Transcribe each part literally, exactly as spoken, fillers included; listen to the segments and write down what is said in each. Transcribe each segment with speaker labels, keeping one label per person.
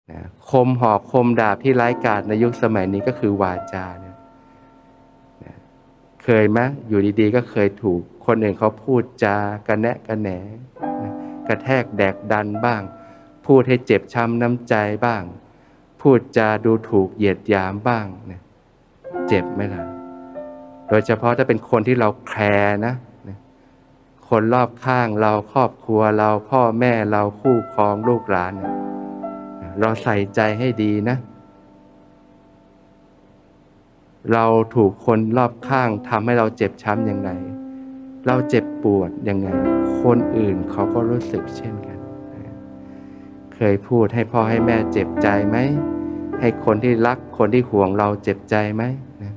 Speaker 1: นะคมหอกคมดาบที่ร้ายกาจในยุคสมัยนี้ก็คือวาจาเนี่ยนะเคยไหมอยู่ดีๆก็เคยถูกคนอื่นเขาพูดจากระแนะกระแหนนะกระแทกแดกดันบ้างพูดให้เจ็บช้ำน้ำใจบ้างพูดจาดูถูกเหยียดหยามบ้างนะเจ็บไหมล่ะโดยเฉพาะถ้าเป็นคนที่เราแคร์นะนะคนรอบข้างเราครอบครัวเราพ่อแม่เราคู่ครองลูกหลานเนี่ยเราใส่ใจให้ดีนะเราถูกคนรอบข้างทำให้เราเจ็บช้ำยังไงเราเจ็บปวดยังไงคนอื่นเขาก็รู้สึกเช่นกันเคยพูดให้พ่อให้แม่เจ็บใจไหมให้คนที่รักคนที่ห่วงเราเจ็บใจไหมนะ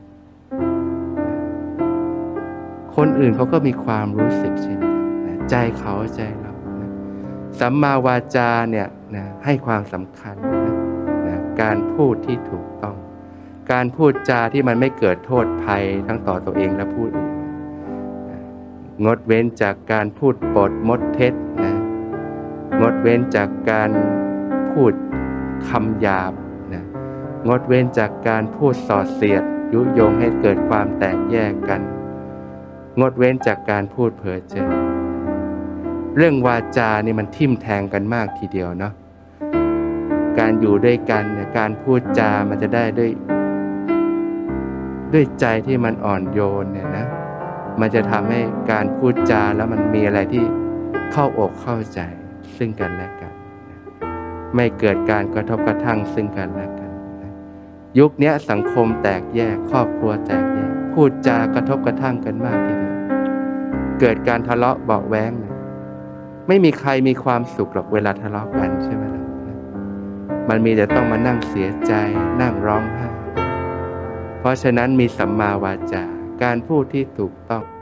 Speaker 1: คนอื่นเขาก็มีความรู้สึกเช่นกันนะใจเขาใจเรานะสัมมาวาจาเนี่ยนะให้ความสำคัญนะนะการพูดที่ถูกต้องการพูดจาที่มันไม่เกิดโทษภัยทั้งต่อตัวเองและผู้อื่นนะงดเว้นจากการพูดปดมดเท็จนะงดเว้นจากการพูดคำหยาบนะงดเว้นจากการพูดส่อเสียดยุยงให้เกิดความแตกแยกกันงดเว้นจากการพูดเพ้อเจ้อเรื่องวาจานี่มันทิ่มแทงกันมากทีเดียวเนาะการอยู่ด้วยกันเนี่ยการพูดจามันจะได้ด้วยด้วยใจที่มันอ่อนโยนเนี่ยนะมันจะทำให้การพูดจาแล้วมันมีอะไรที่เข้าอกเข้าใจซึ่งกันและกันนะไม่เกิดการกระทบกระทั่งซึ่งกันและกันนะยุคนี้สังคมแตกแยกครอบครัวแตกแยกพูดจากระทบกระทั่งกันมากทีเดียวเกิดการทะเลาะเบาะแว้งนะไม่มีใครมีความสุขหรอกเวลาทะเลาะกันใช่ไหมล่ะมันมีแต่ต้องมานั่งเสียใจนั่งร้องไห้เพราะฉะนั้นมีสัมมาวาจาการพูดที่ถูกต้อง